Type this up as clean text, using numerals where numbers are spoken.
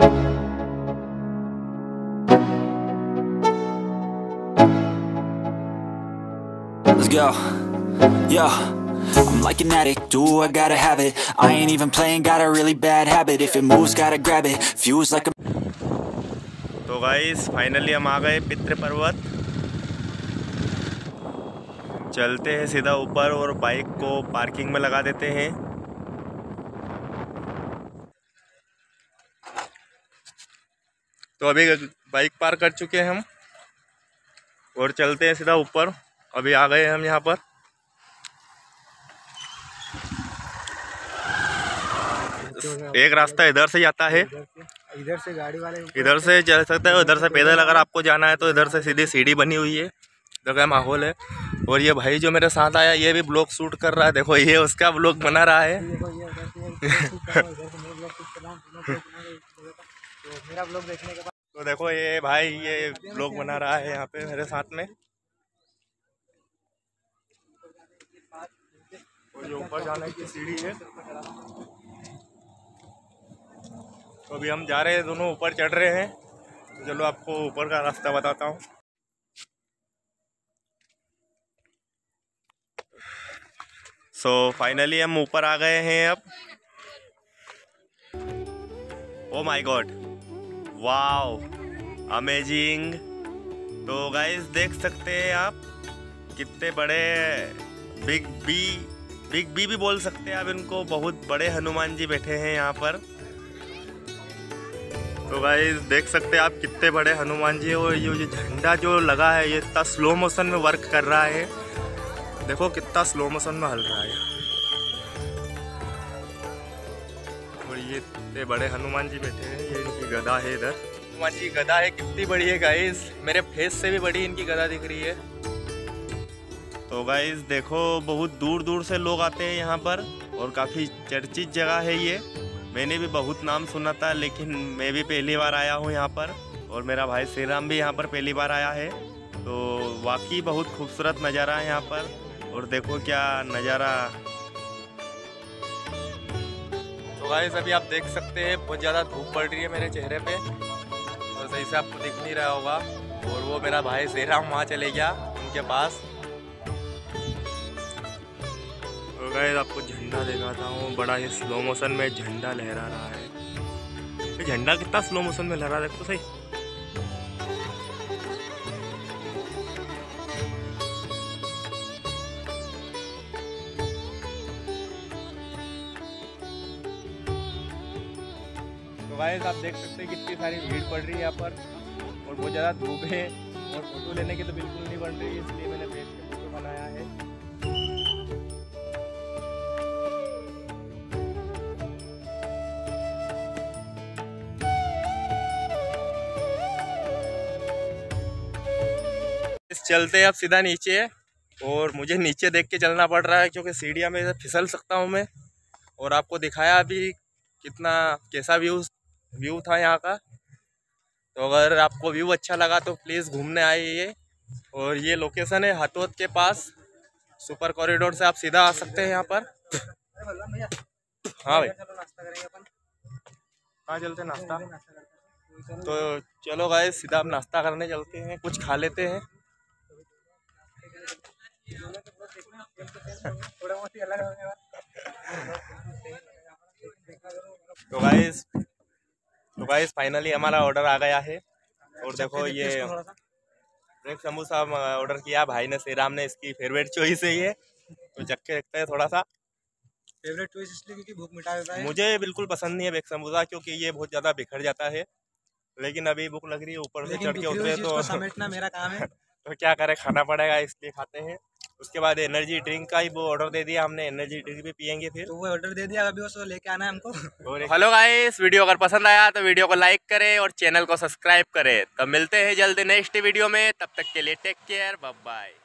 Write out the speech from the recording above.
Let's go. Yo, I'm like an addict, do I gotta have it. I ain't even playing, got a really bad habit. If it moves, gotta grab it, fuse like a... तो guys finally हम आ गए पितृ पर्वत। चलते हैं सीधा ऊपर और बाइक को पार्किंग में लगा देते हैं। तो अभी बाइक पार्क कर चुके हैं हम और चलते हैं सीधा ऊपर। अभी आ गए हम यहाँ पर। एक रास्ता इधर से जाता है, इधर से गाड़ी वाले इधर से चल सकते हैं, उधर से पैदल अगर आपको जाना है तो इधर से सीधी सीढ़ी बनी हुई है। इधर का माहौल है। और ये भाई जो मेरे साथ आया ये भी ब्लॉग शूट कर रहा है। देखो ये उसका ब्लॉग बना रहा है। मेरा ब्लॉग देखने के बाद तो देखो ये भाई ये ब्लॉग बना रहा है यहाँ पे मेरे साथ में। और ये ऊपर जाने की सीढ़ी है। तो अभी हम जा रहे हैं, दोनों ऊपर चढ़ रहे हैं। तो चलो आपको ऊपर का रास्ता बताता हूँ। सो फाइनली हम ऊपर आ गए हैं अब। Oh my god, wow, amazing. तो गाइस देख सकते हैं आप कितने बड़े बिग बी भी बोल सकते हैं आप इनको। बहुत बड़े हनुमान जी बैठे हैं यहाँ पर। तो गाइस देख सकते हैं आप कितने बड़े हनुमान जी। और ये झंडा जो लगा है ये इतना स्लो मोशन में वर्क कर रहा है। देखो कितना स्लो मोशन में हल रहा है। और ये इतने बड़े हनुमान जी बैठे हैं। ये इनकी गदा है इधर। हनुमान जी गदा है, कितनी बड़ी है गाइस। मेरे फेस से भी बड़ी इनकी गदा दिख रही है। तो गाइस देखो बहुत दूर दूर से लोग आते हैं यहाँ पर और काफ़ी चर्चित जगह है ये। मैंने भी बहुत नाम सुना था लेकिन मैं भी पहली बार आया हूँ यहाँ पर। और मेरा भाई श्री राम भी यहाँ पर पहली बार आया है। तो वाकई बहुत खूबसूरत नज़ारा है यहाँ पर। और देखो क्या नज़ारा। तो गाइस अभी आप देख सकते हैं बहुत ज़्यादा धूप पड़ रही है मेरे चेहरे पे, तो सही से आपको दिख नहीं रहा होगा। और वो मेरा भाई श्री राम वहाँ चले गया उनके पास। तो गाइस आपको झंडा दिखाता हूँ। बड़ा ही स्लो मोशन में झंडा लहरा रहा है। ये झंडा कितना स्लो मोशन में लहरा, देखो सही। तो गाइस आप देख सकते हैं कितनी सारी भीड़ पड़ रही है यहाँ पर। और बहुत ज़्यादा धूप है और फोटो लेने की तो बिल्कुल नहीं बन रही, इसलिए मैंने बैठ के फोटो बनाया है। चलते हैं अब सीधा नीचे। और मुझे नीचे देख के चलना पड़ रहा है क्योंकि सीढ़ियाँ में फिसल सकता हूँ मैं। और आपको दिखाया अभी कितना कैसा व्यू था यहाँ का। तो अगर आपको व्यू अच्छा लगा तो प्लीज़ घूमने आइए। और ये लोकेशन है हथोद के पास। सुपर कॉरिडोर से आप सीधा आ सकते हैं यहाँ पर। हाँ भाई, कहाँ चलते हैं नाश्ता? तो चलो गाइस सीधा आप नाश्ता करने चलते हैं, कुछ खा लेते हैं। तो गाइस फाइनली हमारा ऑर्डर आ गया है। और देखो ये ब्रेक समोसा ऑर्डर किया भाई ने, श्री राम ने। इसकी फेवरेट चॉइस है ये। तो चख के देखते हैं थोड़ा सा। फेवरेट चॉइस इसलिए क्योंकि भूख मिटा देता है। मुझे बिल्कुल पसंद नहीं है ब्रेक समोसा क्योंकि ये बहुत ज़्यादा बिखर जाता है। लेकिन अभी भूख लग रही है, ऊपर से चढ़ के उतरे तो समेटना मेरा काम है। तो क्या करें, खाना पड़ेगा, इसलिए खाते हैं। उसके बाद एनर्जी ड्रिंक का ही वो ऑर्डर दे दिया हमने। एनर्जी ड्रिंक भी पियेंगे फिर। तो वो ऑर्डर दे दिया, अभी उसको लेके आना है हमको। हेलो गाइस, वीडियो अगर पसंद आया तो वीडियो को लाइक करें और चैनल को सब्सक्राइब करें। तो मिलते हैं जल्दी नेक्स्ट वीडियो में। तब तक के लिए टेक केयर, बाय बाय।